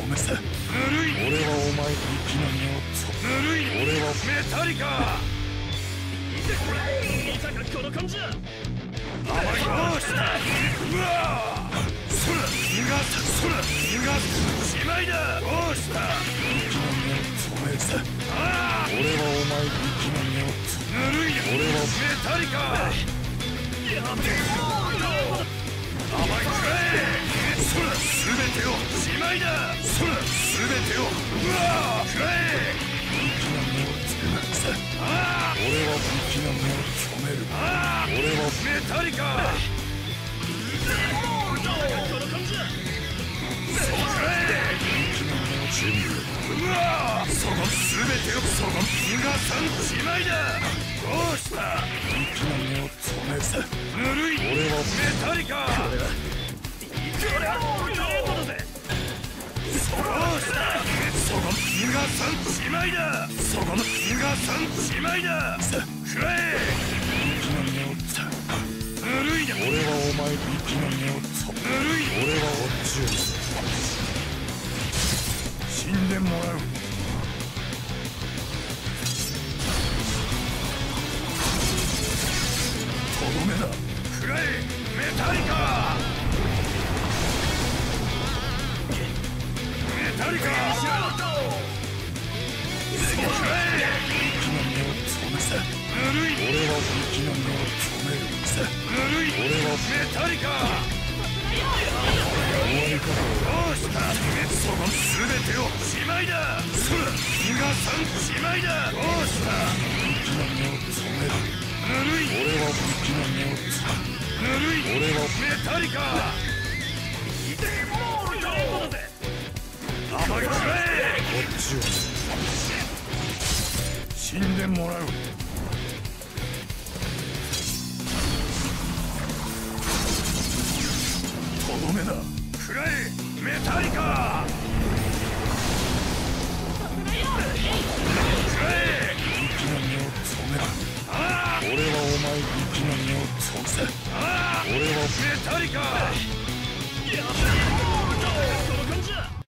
めさ。ぬるい。俺はお前の生きの目をぬるい。俺はメタリカ。見たかこの感じだ。どうした。うわそら逃がす。そら逃がす。しまいだ。どうした。生きの目を止めさ。ああ俺はお前の生きの目をぬるい。俺はメタリカ。やめろ。甘いくらえ。そら全てをしまいだ。そら全てをうわくらえ。生きの目をつけなさ。ああ俺は生きの目を止める。ああ俺はメタリカ。そうくらえ。生きの目を準備。うわその全てをその逃がさんしまいだ。どうした。生きの目を止めさ。ぬるい。俺はメタリカ。これはどうぜ。そうした。その逃がさんしまいだ。その逃がさんしまいだ。さくらえ。生きの目をつぬるいだ。俺はお前生きの目をつぬるい。俺はおっちゅう死んでもらう。とどめだ。くらえメタリカ。メタリカ。そうくらえ。生きの目を止めさ。ぬるい。俺は生きの目を止めるさ。ぬるい。俺はメタリカ。終わりか。どうした。その全てをしまいだ。そら逃がさんしまいだ。どうした。生きの目を止める。ぬるい。俺は生きの目をぬるい。俺はメタリカ。甘いくらえ。こっちを死んでもらう。とどめだ。くらえメタリカ。くらえ。生きの目を止める。ああ俺はお前生きの目を止めさ。ああ俺はメタリカ。やめろ。